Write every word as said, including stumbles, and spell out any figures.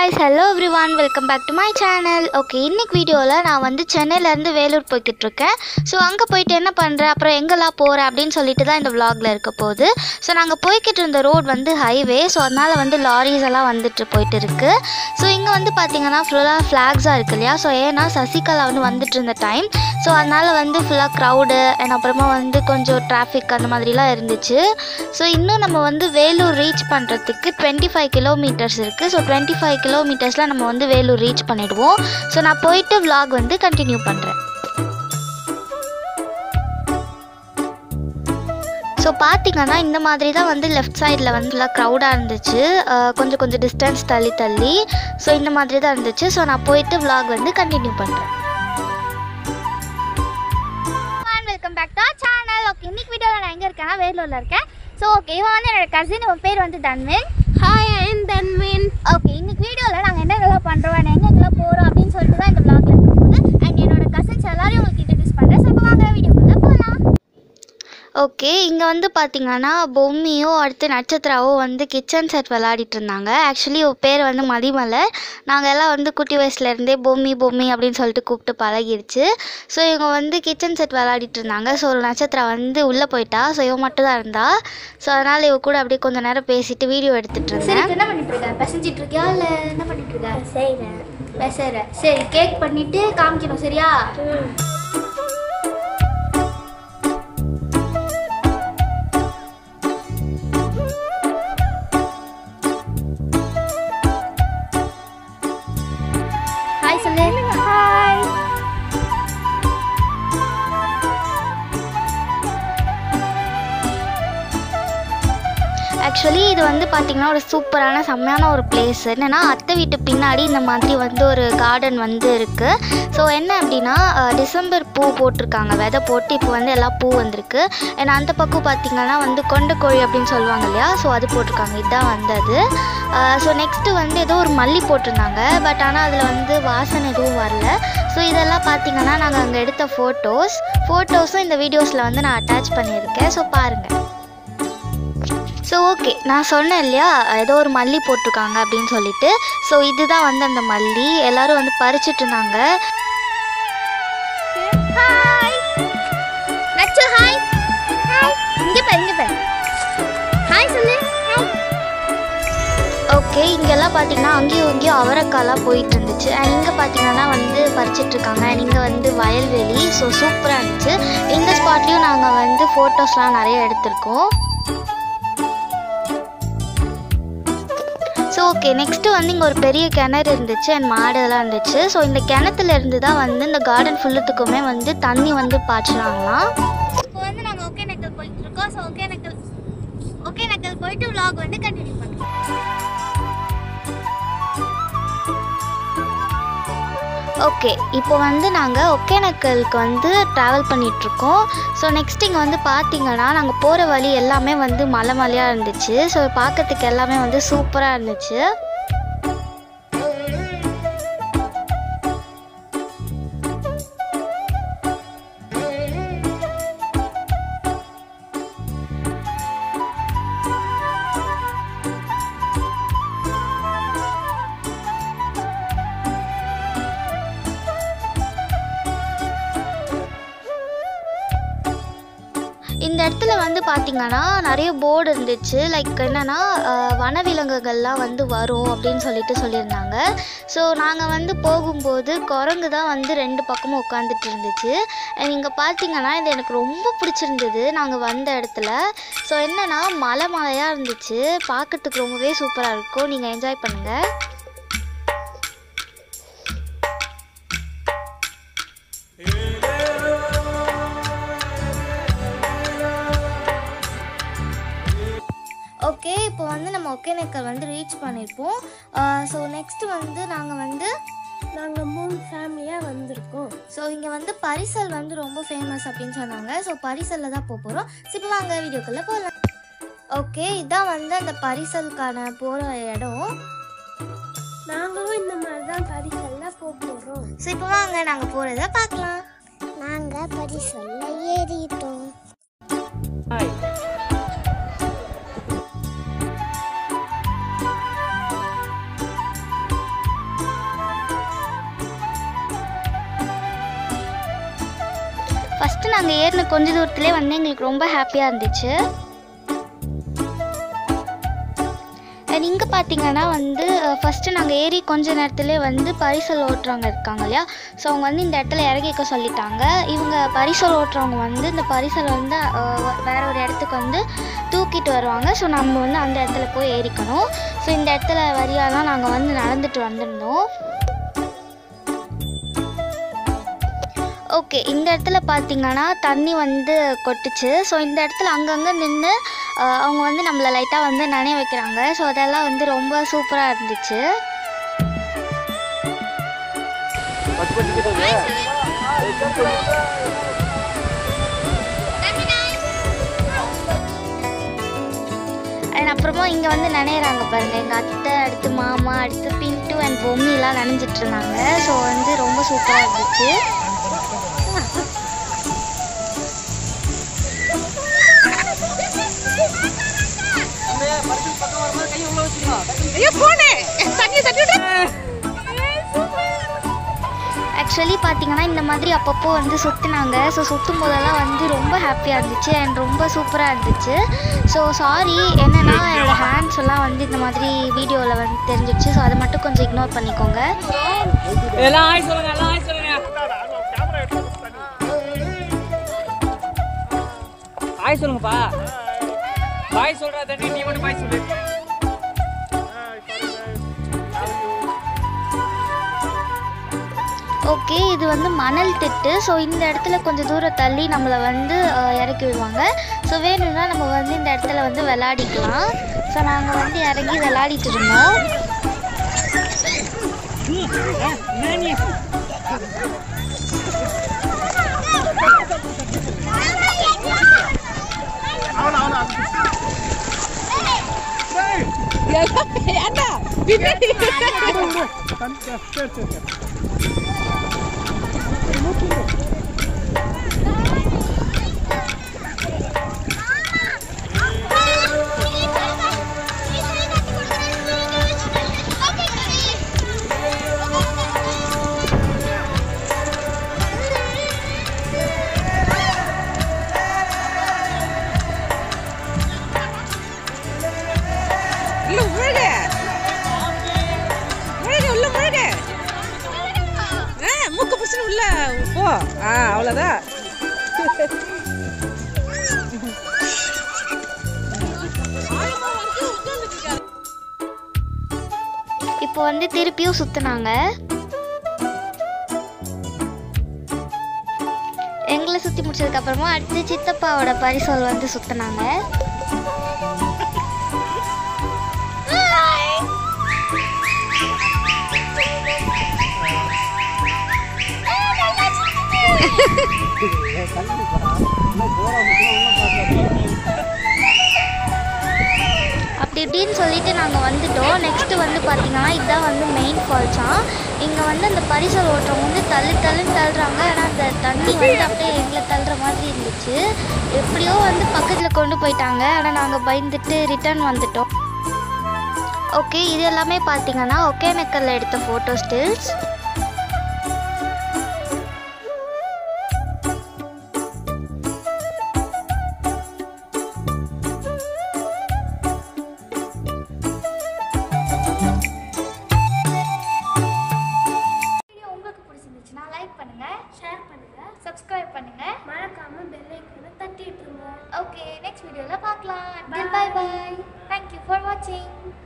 guys, hello everyone, welcome back to my channel. Okay, இன்னைக்கு வீடியோல நான் வந்து சென்னையில இருந்து வேலூர் போயிட்டு இருக்கேன். சோ அங்க போயிட்டு என்ன பண்றேன் அப்புறம் எங்கலாம் போறேன் அப்படினு சொல்லிட்டு தான் இந்த vlogல இருக்க போகுது. சோ நாங்க போயிட்டு இருந்த ரோட் வந்து ஹைவே. சோ அதனால வந்து லாரிஸ் எல்லாம் வந்துட்டு போயிட்டு இருக்கு. சோ இங்க வந்து பாத்தீங்கன்னா ஃபுல்லா ஃபிளாக்ஸா இருக்கு இல்லையா? சோ ஏனா சசிகலா வந்து வந்துட்டு இருந்த டைம். சோ அதனால வந்து ஃபுல்லா crowd and அப்புறமா வந்து கொஞ்சம் டிராஃபிக் அந்த மாதிரிலாம் இருந்துச்சு. சோ இன்னும் நம்ம வந்து வேலூர் ரீச் பண்றதுக்கு twenty-five kilometers இருக்கு. சோ twenty-five kilometers ல நம்ம வந்து வேலூர் ரீச் பண்ணிடுவோம். சோ நான் போயிட்டு vlog வந்து கண்டினியூ பண்றேன். ஸோ பார்த்தீங்கன்னா இந்த மாதிரி தான் வந்து லெஃப்ட் சைடில் வந்து ஃபுல்லாக க்ரௌடாக இருந்துச்சு. கொஞ்சம் கொஞ்சம் டிஸ்டன்ஸ் தள்ளி தள்ளி ஸோ இந்த மாதிரி தான் இருந்துச்சு. ஸோ நான் போயிட்டு vlog வந்து கண்டினியூ பண்ணுறேன். Welcome back to our channel. Okay, இன்னைக்கு வீடியோவில் நான் எங்கே இருக்கேன்னா வேலூரில் இருக்கேன். ஸோ ஓகே, இவன் வந்து என்னோட கசின், இவன் பேர் வந்து தன்வின். ஹாய், ஐ அம் தன்வின். ஓகே, இன்னைக்கு வீடியோவில் நாங்கள் என்னென்னலாம் பண்ணுறோம், எங்கெங்கெல்லாம் போகிறோம் அப்படின்னு சொல்லிட்டு தான் இந்த vlogல இருக்க போகுது. அண்ட் என்னோட கசின்ஸ் எல்லாரையும் உங்களுக்கு இன்ட்ரடியூஸ் பண்ணுறேன். ஸோ இப்போ வாங்க வீடியோக்குள்ளே போகலாம். ஓகே, இங்கே வந்து பார்த்தீங்கன்னா பொம்மியும் அடுத்து நட்சத்திராவும் வந்து கிச்சன் செட் விளையாடிட்டு இருந்தாங்க. ஆக்சுவலி ஒரு பேர் வந்து மதிமலை. நாங்கள் எல்லாம் வந்து குட்டி வயசுலேருந்தே பொம்மி பொம்மி அப்படின்னு சொல்லிட்டு கூப்பிட்டு பழகிடுச்சு. ஸோ இவங்க வந்து கிச்சன் செட் விளையாடிட்டு இருந்தாங்க. ஸோ ஒரு நட்சத்திரா வந்து உள்ளே போயிட்டா. ஸோ இவன் மட்டும் தான் இருந்தா. ஸோ அதனால் இவ கூட அப்படியே கொஞ்சம் நேரம் பேசிட்டு வீடியோ எடுத்துகிட்டு இருந்தேன். என்ன பண்ணிட்டு இருக்க? பசஞ்சிட்டு இருக்கியா இல்லை என்ன பண்ணிட்டு இருக்க? செய்கிறேன், பேசுகிறேன். சரி, கேக் பண்ணிட்டு காமிக்கணும், சரியா? ஆக்சுவலி இது வந்து பார்த்திங்கன்னா ஒரு சூப்பரான செம்மையான ஒரு பிளேஸ். என்னென்னா அத்தை வீட்டு பின்னாடி இந்த மாதிரி வந்து ஒரு கார்டன் வந்து இருக்குது. ஸோ என்ன அப்படின்னா டிசம்பர் பூ போட்டிருக்காங்க, விதை போட்டு இப்போ வந்து எல்லாம் பூ வந்திருக்கு. ஏன்னா அந்த பக்கம் பார்த்திங்கன்னா வந்து கொண்ட கோழி அப்படின்னு சொல்லுவாங்க இல்லையா? ஸோ அது போட்டிருக்காங்க, இதுதான் வந்தது. ஸோ நெக்ஸ்ட்டு வந்து ஏதோ ஒரு மல்லி போட்டிருந்தாங்க. பட் ஆனால் அதில் வந்து வாசனை எதுவும் வரல. ஸோ இதெல்லாம் பார்த்திங்கன்னா நாங்கள் அங்கே எடுத்த ஃபோட்டோஸ் ஃபோட்டோஸும் இந்த வீடியோஸில் வந்து நான் அட்டாச் பண்ணியிருக்கேன். ஸோ பாருங்கள். ஸோ ஓகே, நான் சொன்னேன் இல்லையா ஏதோ ஒரு மல்லி போட்டிருக்காங்க அப்படின்னு சொல்லிட்டு. ஸோ இதுதான் வந்து அந்த மல்லி. எல்லோரும் வந்து பறிச்சுட்டு இருந்தாங்க. ஹாய் நச்சு, ஹாய் ஹாய். இங்கே பாரு, இங்கே பாரு. ஹாய் சொல்லு. ஹாய். ஓகே, இங்கெல்லாம் பார்த்தீங்கன்னா அங்கேயும் இங்கேயும் அவரைக்காலாம் போயிட்டு இருந்துச்சு. அண்ட் இங்கே பார்த்தீங்கன்னா வந்து பறிச்சிட்டு இருக்காங்க. அண்ட் இங்கே வந்து வயல்வெளி. ஸோ சூப்பராக இருந்துச்சு. இந்த ஸ்பாட்லேயும் நாங்கள் வந்து ஃபோட்டோஸ்லாம் நிறைய எடுத்திருக்கோம். ஸோ ஓகே, நெக்ஸ்ட்டு வந்து இங்கே ஒரு பெரிய கிணறு இருந்துச்சு அண்ட் மாடெல்லாம் இருந்துச்சு. ஸோ இந்த கிணத்துல இருந்து தான் வந்து இந்த கார்டன் ஃபுல்லுத்துக்குமே வந்து தண்ணி வந்து பாய்ச்சினாங்களாம். இப்போ வந்து நாங்கள் ஒகேனக்கல் போயிட்டு இருக்கோம். ஸோ ஒகேனக்கல் ஒகேனக்கல் போயிட்டு vlog வந்து கண்டினியூ பண்ணுறோம். ஓகே, இப்போ வந்து நாங்கள் ஒகேனக்கலுக்கு வந்து ட்ராவல் பண்ணிகிட்ருக்கோம். ஸோ நெக்ஸ்ட் இங்கே வந்து பார்த்தீங்கன்னா நாங்கள் போகிற வழி எல்லாமே வந்து மலை மலையாக இருந்துச்சு. ஸோ பார்க்கறதுக்கு எல்லாமே வந்து சூப்பராக இருந்துச்சு. இந்த இடத்துல வந்து பார்த்திங்கன்னா நிறைய போர்டு இருந்துச்சு. லைக் என்னென்னா வனவிலங்குகள்லாம் வந்து வரும் அப்படின்னு சொல்லிட்டு சொல்லியிருந்தாங்க. ஸோ நாங்கள் வந்து போகும்போது குரங்கு தான் வந்து ரெண்டு பக்கமும் உட்காந்துட்டு இருந்துச்சு. இங்கே பார்த்திங்கன்னா இது எனக்கு ரொம்ப பிடிச்சிருந்தது நாங்கள் வந்த இடத்துல. ஸோ என்னென்னா மலை மலையாக இருந்துச்சு, பார்க்கறதுக்கு ரொம்பவே சூப்பராக இருக்கும். நீங்கள் என்ஜாய் பண்ணுங்கள். ஓகே, இப்போ வந்து நம்ம ஒகேனக்கல் வந்து ரீச் பண்ணியிருப்போம். ஸோ நெக்ஸ்ட்டு வந்து நாங்கள் வந்து நாங்கள் மூணு ஃபேமிலியாக வந்திருக்கோம். ஸோ இங்கே வந்து பரிசல் வந்து ரொம்ப ஃபேமஸ் அப்படின்னு சொன்னாங்க. ஸோ பரிசலில் தான் போக போகிறோம். இப்போ வாங்க வீடியோக்குள்ளே போகலாம். ஓகே, இதான் வந்து அந்த பரிசலுக்கான போகிற இடம். நாங்களும் இந்த மாதிரி தான் பரிசலில் போக போகிறோம். ஸோ இப்போ வாங்க நாங்கள் போகிறத பார்க்கலாம். நாங்கள் பரிசலில் ஏறிட்டோம். ஃபஸ்ட்டு நாங்கள் ஏறின கொஞ்ச தூரத்துலேயே வந்து எங்களுக்கு ரொம்ப ஹாப்பியாக இருந்துச்சு. அண்ட் இங்கே பார்த்தீங்கன்னா வந்து ஃபஸ்ட்டு நாங்கள் ஏறி கொஞ்ச நேரத்துலேயே வந்து பரிசல் ஓட்டுறவங்க இருக்காங்க இல்லையா, ஸோ அவங்க வந்து இந்த இடத்துல இறங்கிக்க சொல்லிட்டாங்க. இவங்க பரிசல் ஓட்டுறவங்க வந்து இந்த பரிசல் வந்து வேறு ஒரு இடத்துக்கு வந்து தூக்கிட்டு வருவாங்க. ஸோ நம்ம வந்து அந்த இடத்துல போய் ஏறிக்கணும். ஸோ இந்த இடத்துல வழியாக தான் நாங்கள் வந்து நடந்துட்டு வந்திருந்தோம். ஓகே, இந்த இடத்துல பார்த்தீங்கன்னா தண்ணி வந்து கொட்டுச்சு. ஸோ இந்த இடத்துல அங்கங்கே நின்று அவங்க வந்து நம்மளை லைட்டாக வந்து நனைய வைக்கிறாங்க. ஸோ அதெல்லாம் வந்து ரொம்ப சூப்பராக இருந்துச்சு. அண்ட் அப்புறமா இங்கே வந்து நனையிறாங்க பாருங்கள். எங்கள் அத்தை, அடுத்து மாமா, அடுத்து பின்ட்டு அண்ட் பொம்மிலாம் நனைஞ்சிட்டு இருந்தாங்க. ஸோ வந்து ரொம்ப சூப்பராக இருந்துச்சு. ஆக்சுவலி பார்த்தீங்கன்னா இந்த மாதிரி அப்பப்போ வந்து சுற்றினாங்க. ஸோ சுற்றும் போதெல்லாம் வந்து ரொம்ப ஹாப்பியாக இருந்துச்சு அண்ட் ரொம்ப சூப்பராக இருந்துச்சு. ஸோ சாரி, என்னென்னா என்னோடய ஹேண்ட்ஸ் எல்லாம் வந்து இந்த மாதிரி வீடியோவில் வந்து தெரிஞ்சிச்சு. ஸோ அதை மட்டும் கொஞ்சம் இக்னோர் பண்ணிக்கோங்க. ஹாய் சொல்லுங்கப்பா. பாய் சொல்றா தண்ணி, நீ மட்டும் பாய் சொல்லு. ஓகே, இது வந்து மணல் திட்டு. ஸோ இந்த இடத்துல கொஞ்சம் தூரம் தள்ளி நம்மளை வந்து இறக்கி விடுவாங்க. ஸோ வேணும்னா நம்ம வந்து இந்த இடத்துல வந்து விளையாடிக்கலாம். ஸோ நாங்கள் வந்து இறங்கி விளையாடிட்டு இருந்தோம். அவ்வளோதான். இப்போ வந்து திருப்பியும் சுத்தினாங்க. எங்களை சுற்றி முடிச்சதுக்கு அப்புறமா அடுத்து சித்தப்பாவோட பரிசல் வந்து சுத்தினாங்க. அப்படி இப்படின்னு சொல்லிட்டு நாங்கள் வந்துட்டோம். நெக்ஸ்ட்டு வந்து பார்த்தீங்கன்னா இதுதான் வந்து மெயின் ஃபால்ஸாக. இங்கே வந்து அந்த பரிசல் ஓட்டுறவங்க வந்து தள்ளு தள்ளுன்னு தள்ளுறாங்க. ஆனால் அந்த தண்ணி வந்து அப்படியே எங்களை தள்ளுற மாதிரி இருந்துச்சு. எப்படியோ வந்து பக்கத்தில் கொண்டு போயிட்டாங்க. ஆனால் நாங்கள் பயந்துட்டு ரிட்டர்ன் வந்துட்டோம். ஓகே, இது எல்லாமே பார்த்தீங்கன்னா ஒகேனக்கல்ல எடுத்த ஃபோட்டோ ஸ்டில்ஸ். சப்ஸ்கிரைப் பண்ணுங்க, மறக்காம பெல் ஐகானை தட்டி விட்டுருங்க. ஓகே, நெக்ஸ்ட் வீடியோல பார்க்கலாம். Bye bye. Thank you for watching.